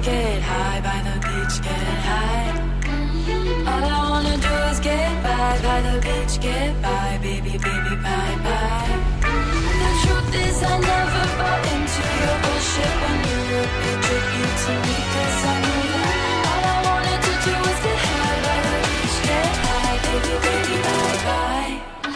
get high, by the beach, get high. All I wanna do is get by the beach, get by, baby, baby, bye, bye. The truth is I never bought into your bullshit when you were big tribute to me, 'cause I knew that all I wanted to do was get high, by the beach, get high, baby, baby, bye, bye.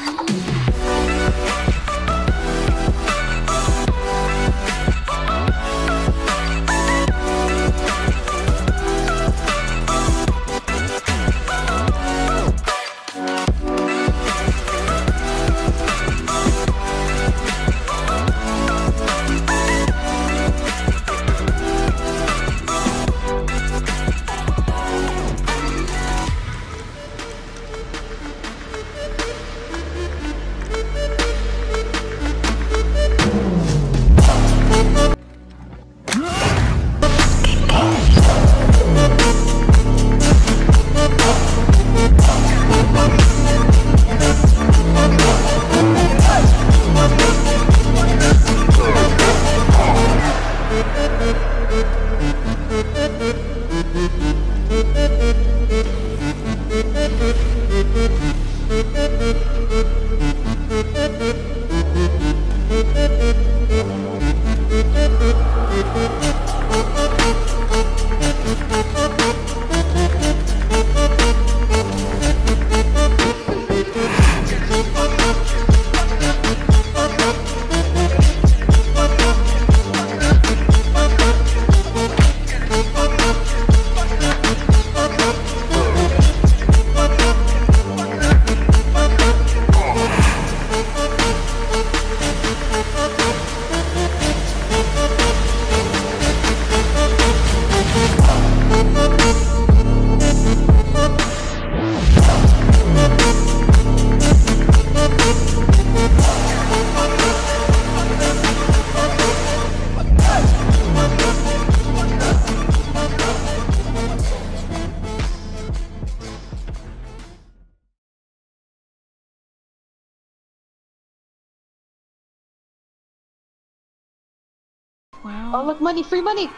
Wow. Oh, look, money, free money!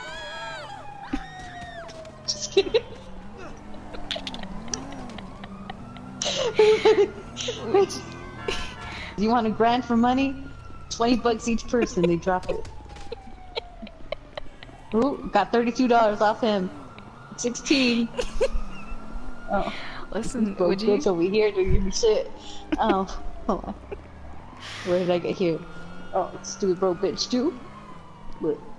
Just kidding. Wait. You want a grand for money? 20 bucks each person, they drop it. Ooh, got $32 off him. 16. Oh. Listen, Bro, would you? over here to give me shit. Oh, hold on. Where did I get here? Oh, stupid bro bitch too? Look.